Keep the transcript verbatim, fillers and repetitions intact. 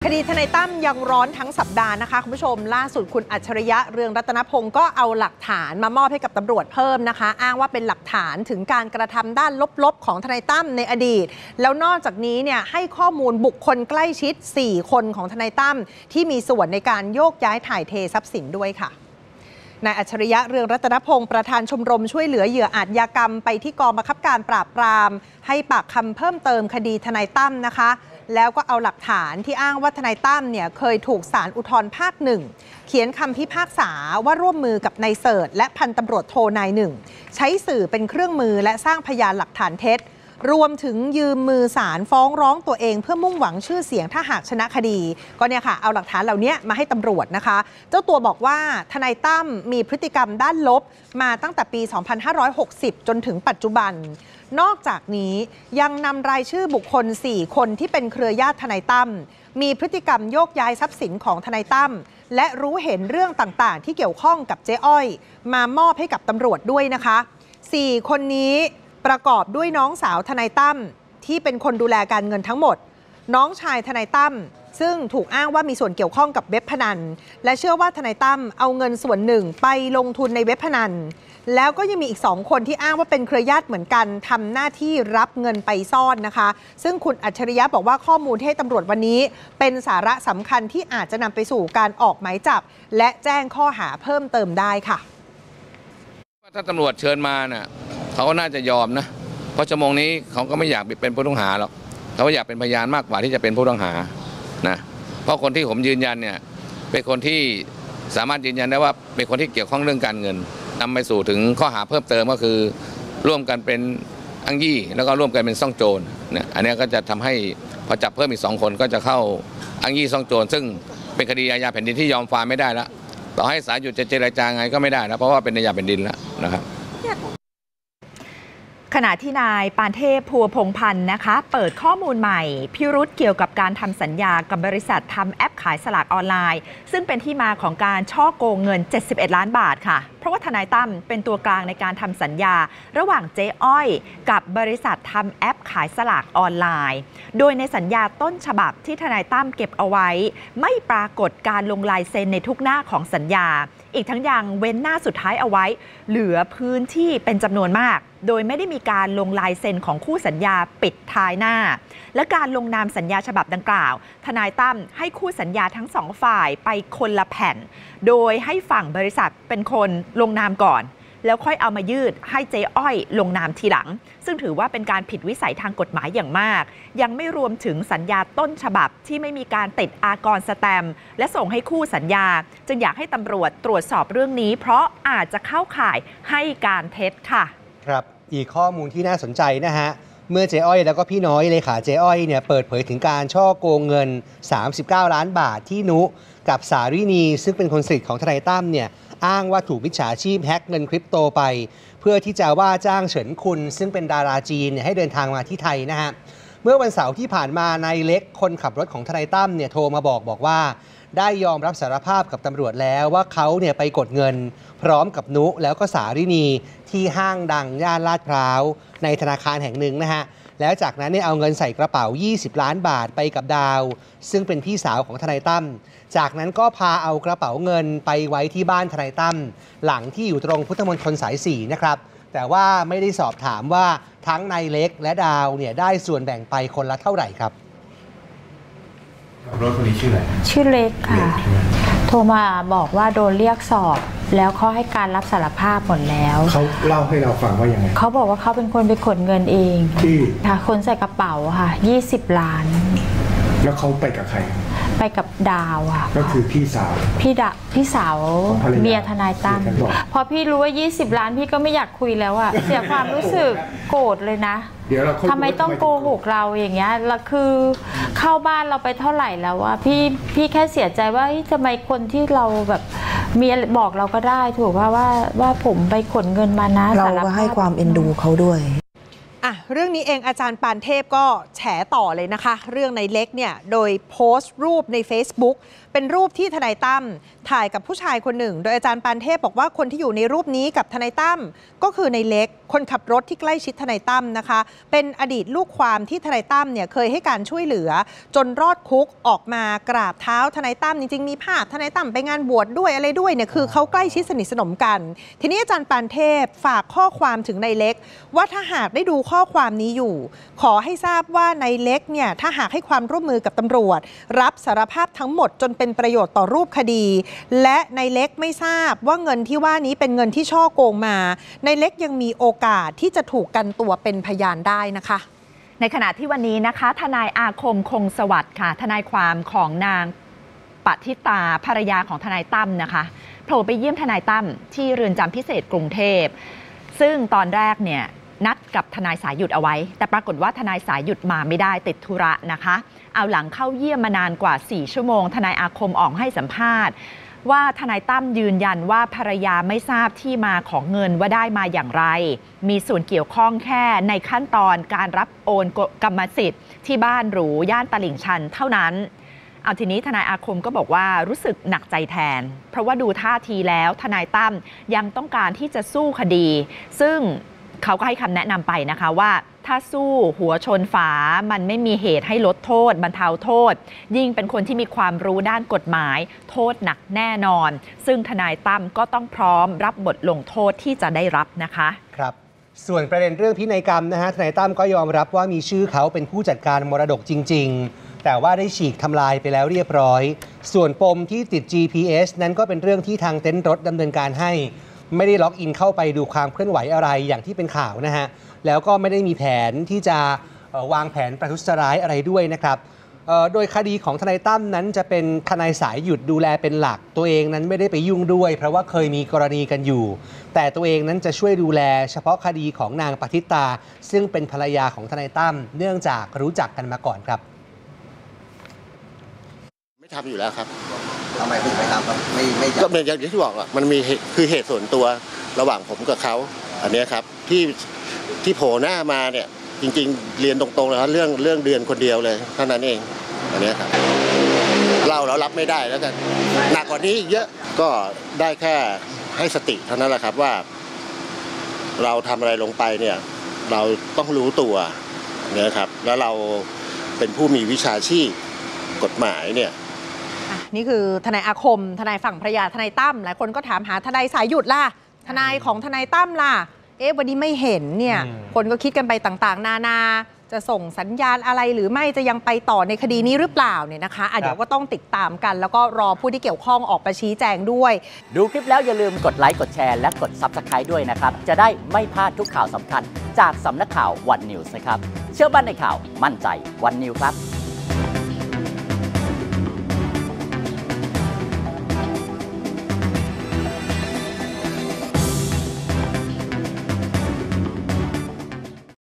ดีทนายตั้มยังร้อนทั้งสัปดาห์นะคะคุณผู้ชมล่าสุดคุณอัจฉริยะเรืองรัตนพงศ์ก็เอาหลักฐานมามอบให้กับตำรวจเพิ่มนะคะอ้างว่าเป็นหลักฐานถึงการกระทำด้านลบๆของทนายตั้มในอดีตแล้วนอกจากนี้เนี่ยให้ข้อมูลบุคคลใกล้ชิดสี่คนของทนายตั้มที่มีส่วนในการโยกย้ายถ่ายเททรัพย์สินด้วยค่ะนายอัจฉริยะเรืองรัตนพงศ์ประธานชมรมช่วยเหลือเหยื่ออาชญากรรมไปที่กองบังคับการปราบปรามให้ปากคำเพิ่มเติมคดีทนายตั้มนะคะแล้วก็เอาหลักฐานที่อ้างว่าทนายตั้มเนี่ยเคยถูกศาลอุทธรภาคหนึ่งเขียนคำพิพากษาว่าร่วมมือกับนายเสิร์ชและพันตำรวจโทนายหนึ่งใช้สื่อเป็นเครื่องมือและสร้างพยานหลักฐานเท็จรวมถึงยืมมือศาลฟ้องร้องตัวเองเพื่อมุ่งหวังชื่อเสียงถ้าหากชนะคดีก็เนี่ยค่ะเอาหลักฐานเหล่านี้มาให้ตำรวจนะคะเจ้าตัวบอกว่าทนายตั้มมีพฤติกรรมด้านลบมาตั้งแต่ปี สองพันห้าร้อยหกสิบ จนถึงปัจจุบันนอกจากนี้ยังนำรายชื่อบุคคลสี่คนที่เป็นเครือญาติทนายตั้มมีพฤติกรรมโยกย้ายทรัพย์สินของทนายตั้มและรู้เห็นเรื่องต่างๆที่เกี่ยวข้องกับเจ๊อ้อยมามอบให้กับตำรวจด้วยนะคะสี่คนนี้ประกอบด้วยน้องสาวทนายตั้มที่เป็นคนดูแลการเงินทั้งหมดน้องชายทนายตั้มซึ่งถูกอ้างว่ามีส่วนเกี่ยวข้องกับเว็บพนันและเชื่อว่าทนายตั้มเอาเงินส่วนหนึ่งไปลงทุนในเว็บพนันแล้วก็ยังมีอีกสองคนที่อ้างว่าเป็นเครือญาติเหมือนกันทำหน้าที่รับเงินไปซ่อนนะคะซึ่งคุณอัจฉริยะบอกว่าข้อมูลที่ให้ตำรวจวันนี้เป็นสาระสำคัญที่อาจจะนำไปสู่การออกหมายจับและแจ้งข้อหาเพิ่มเติมได้ค่ะถ้าตำรวจเชิญมาน่ะเขาก็น่าจะยอมนะเพราะชั่วโมงนี้เขาก็ไม่อยากเป็นผู้ต้องหาหรอกเขาอยากเป็นพยานมากกว่าที่จะเป็นผู้ต้องหานะเพราะคนที่ผมยืนยันเนี่ยเป็นคนที่สามารถยืนยันได้ว่าเป็นคนที่เกี่ยวข้องเรื่องการเงินนำไปสู่ถึงข้อหาเพิ่มเติมก็คือร่วมกันเป็นอ้างยี่แล้วก็ร่วมกันเป็นซ่องโจรเนี่ยอันนี้ก็จะทำให้พอจับเพิ่มอีกสองคนก็จะเข้าอ้างยี่ซ่องโจรซึ่งเป็นคดีอาญาแผ่นดินที่ยอมความไม่ได้แล้วต่อให้ศาลหยุดจะเจรจาไงก็ไม่ได้นะเพราะว่าเป็นอาญาแผ่นดินแล้วนะครับขณะที่นายปานเทพพัวพงพันธ์นะคะเปิดข้อมูลใหม่พิรุธเกี่ยวกับการทำสัญญากับบริษัททำแอปขายสลากออนไลน์ซึ่งเป็นที่มาของการช่อโกงเงินเจ็ดสิบเอ็ดล้านบาทค่ะเพราะว่าทนายตั้มเป็นตัวกลางในการทำสัญญาระหว่างเจ๊อ้อยกับบริษัททำแอปขายสลากออนไลน์โดยในสัญญาต้นฉบับที่ทนายตั้มเก็บเอาไว้ไม่ปรากฏการลงลายเซ็นในทุกหน้าของสัญญาอีกทั้งยังเว้นหน้าสุดท้ายเอาไว้เหลือพื้นที่เป็นจำนวนมากโดยไม่ได้มีการลงลายเซ็นของคู่สัญญาปิดท้ายหน้าและการลงนามสัญญาฉบับดังกล่าวทนายตั้มให้คู่สัญญาทั้งสองฝ่ายไปคนละแผ่นโดยให้ฝั่งบริษัทเป็นคนลงนามก่อนแล้วค่อยเอามายืดให้เจ๊อ้อยลงนามทีหลังซึ่งถือว่าเป็นการผิดวิสัยทางกฎหมายอย่างมากยังไม่รวมถึงสัญญาต้นฉบับที่ไม่มีการติดอากรสแตมป์และส่งให้คู่สัญญาจึงอยากให้ตำรวจตรวจสอบเรื่องนี้เพราะอาจจะเข้าข่ายให้การเท็จค่ะครับอีกข้อมูลที่น่าสนใจนะฮะเมื่อเจ๊อ้อยแล้วก็พี่น้อยเลขาเจ๊อ้อยเนี่ยเปิดเผยถึงการช่อโกงเงินสามสิบเก้าล้านบาทที่นุกับสารินีซึ่งเป็นคนสนิทของทนายตั้มเนี่ยอ้างว่าถูกมิจฉาชีพแฮ็กเงินคริปโตไปเพื่อที่จะว่าจ้างเฉินคุณซึ่งเป็นดาราจีนเนี่ยให้เดินทางมาที่ไทยนะฮะเมื่อวันเสาร์ที่ผ่านมานายเล็กคนขับรถของทนายตั้มเนี่ยโทรมาบอกบอกว่าได้ยอมรับสารภาพกับตำรวจแล้วว่าเขาเนี่ยไปกดเงินพร้อมกับนุแล้วก็สารินีที่ห้างดังย่านลาดพร้าวในธนาคารแห่งหนึ่งนะฮะแล้วจากนั้นเนี่ยเอาเงินใส่กระเป๋ายี่สิบล้านบาทไปกับดาวซึ่งเป็นพี่สาวของทนายตั้มจากนั้นก็พาเอากระเป๋าเงินไปไว้ที่บ้านทนายตั้มหลังที่อยู่ตรงพุทธมณฑลสายสี่นะครับแต่ว่าไม่ได้สอบถามว่าทั้งนายเล็กและดาวเนี่ยได้ส่วนแบ่งไปคนละเท่าไหร่ครับรถคนนี้ชื่ออะไรชื่อเล็กค่ะโทรมาบอกว่าโดนเรียกสอบแล้วเขาให้การรับสารภาพหมดแล้วเขาเล่าให้เราฟังว่ายังไงเขาบอกว่าเขาเป็นคนไปขนเงินเองที่ค่ะคนใส่กระเป๋าค่ะยี่สิบล้านแล้วเขาไปกับใครไปกับดาวค่ะก็คือพี่สาวพี่ดาพี่สาวเมียทนายตั้มพอพี่รู้ว่ายี่สิบล้านพี่ก็ไม่อยากคุยแล้วอะเสียความรู้สึกโกรธเลยนะทำไมต้องโกหกเราอย่างเงี้ยแล้วคือเข้าบ้านเราไปเท่าไหร่แล้วว่าพี่พี่แค่เสียใจว่าทำไมคนที่เราแบบมีบอกเราก็ได้ถูกว่าว่าว่าผมไปขนเงินมานะเราก็ให้ความเอ็นดูเขาด้วยอ่ะเรื่องนี้เองอาจารย์ปานเทพก็แฉต่อเลยนะคะเรื่องในเล็กเนี่ยโดยโพสต์รูปใน Facebook เป็นรูปที่ทนายตั้มถ่ายกับผู้ชายคนหนึ่งโดยอาจารย์ปานเทพบอกว่าคนที่อยู่ในรูปนี้กับทนายตั้มก็คือในเล็กคนขับรถที่ใกล้ชิดทนายตั้มนะคะเป็นอดีตลูกความที่ทนายตั้มเนี่ยเคยให้การช่วยเหลือจนรอดคุกออกมากราบเท้าทนายตั้มจริงๆมีภาพทนายตั้มไปงานบวชด้วยอะไรด้วยเนี่ยคือเขาใกล้ชิดสนิทสนมกันทีนี้อาจารย์ปานเทพฝากข้อความถึงในเล็กว่าถ้าหากได้ดูข้อความนี้อยู่ขอให้ทราบว่าในเล็กเนี่ยถ้าหากให้ความร่วมมือกับตำรวจรับสารภาพทั้งหมดจนเป็นประโยชน์ต่อรูปคดีและในเล็กไม่ทราบว่าเงินที่ว่านี้เป็นเงินที่ช่อโกงมาในเล็กยังมีโอกาสที่จะถูกกันตัวเป็นพยานได้นะคะในขณะที่วันนี้นะคะทนายอาคมคงสวัสดิ์ค่ะทนายความของนางปฏิตาภรรยาของทนายตั้มนะคะโผล่ไปเยี่ยมทนายตั้มที่เรือนจำพิเศษกรุงเทพซึ่งตอนแรกเนี่ยนัดกับทนายสายหยุดเอาไว้แต่ปรากฏว่าทนายสายหยุดมาไม่ได้ติดธุระนะคะเอาหลังเข้าเยี่ยมมานานกว่าสี่ชั่วโมงทนายอาคมออกให้สัมภาษณ์ว่าทนายตั้มยืนยันว่าภรรยาไม่ทราบที่มาของเงินว่าได้มาอย่างไรมีส่วนเกี่ยวข้องแค่ในขั้นตอนการรับโอนกรรมสิทธิ์ที่บ้านหรูย่านตลิ่งชันเท่านั้นเอาทีนี้ทนายอาคมก็บอกว่ารู้สึกหนักใจแทนเพราะว่าดูท่าทีแล้วทนายตั้มยังต้องการที่จะสู้คดีซึ่งเขาก็ให้คำแนะนำไปนะคะว่าถ้าสู้หัวชนฝามันไม่มีเหตุให้ลดโทษบรรเทาโทษยิ่งเป็นคนที่มีความรู้ด้านกฎหมายโทษหนักแน่นอนซึ่งทนายตั้มก็ต้องพร้อมรับบทลงโทษที่จะได้รับนะคะครับส่วนประเด็นเรื่องพินัยกรรมนะฮะทนายตั้มก็ยอมรับว่ามีชื่อเขาเป็นผู้จัดการมรดกจริงๆแต่ว่าได้ฉีกทำลายไปแล้วเรียบร้อยส่วนปมที่ติด จี พี เอส นั้นก็เป็นเรื่องที่ทางเต็นท์รถดำเนินการให้ไม่ได้ล็อกอินเข้าไปดูความเคลื่อนไหวอะไรอย่างที่เป็นข่าวนะฮะแล้วก็ไม่ได้มีแผนที่จะวางแผนประทุษร้ายอะไรด้วยนะครับโดยคดีของทนายตั้มนั้นจะเป็นทนายสายหยุดดูแลเป็นหลักตัวเองนั้นไม่ได้ไปยุ่งด้วยเพราะว่าเคยมีกรณีกันอยู่แต่ตัวเองนั้นจะช่วยดูแลเฉพาะคดีของนางปฏิตาซึ่งเป็นภรรยาของทนายตั้มเนื่องจากรู้จักกันมาก่อนครับไม่ทำอยู่แล้วครับทำไมถึงไม่ทำครับไม่ไม่ก็เหมือนอย่างที่บอกอ่ะมันมีคือเหตุส่วนตัวระหว่างผมกับเขาอันนี้ครับที่ที่โผล่หน้ามาเนี่ยจริงๆเรียนตรงๆเลยครับเรื่องเรื่องเดือนคนเดียวเลยเท่านั้นเองอันนี้ครับเล่าแล้วรับไม่ได้แล้วกันหนักกว่านี้เยอะก็ได้แค่ให้สติเท่านั้นแหละครับว่าเราทำอะไรลงไปเนี่ยเราต้องรู้ตัวเนี่ยครับแล้วเราเป็นผู้มีวิชาชีพกฎหมายเนี่ยนี่คือทนายอาคมทนายฝั่งภรรยาทนายตั้มหลายคนก็ถามหาทนายสายหยุดล่ะทนายของทนายตั้มล่ะเอ๊ะวันนี้ไม่เห็นเนี่ยคนก็คิดกันไปต่างๆนานาจะส่งสัญญาณอะไรหรือไม่จะยังไปต่อในคดีนี้หรือเปล่าเนี่ยนะคะอ่ะเดี๋ยวก็ต้องติดตามกันแล้วก็รอผู้ที่เกี่ยวข้องออกมาชี้แจงด้วยดูคลิปแล้วอย่าลืมกดไลค์กดแชร์และกด ซับสไครบ์ ด้วยนะครับจะได้ไม่พลาดทุกข่าวสำคัญจากสำนักข่าววันนิวส์นะครับเชื่อมั่นในข่าวมั่นใจวันนิวส์ครับ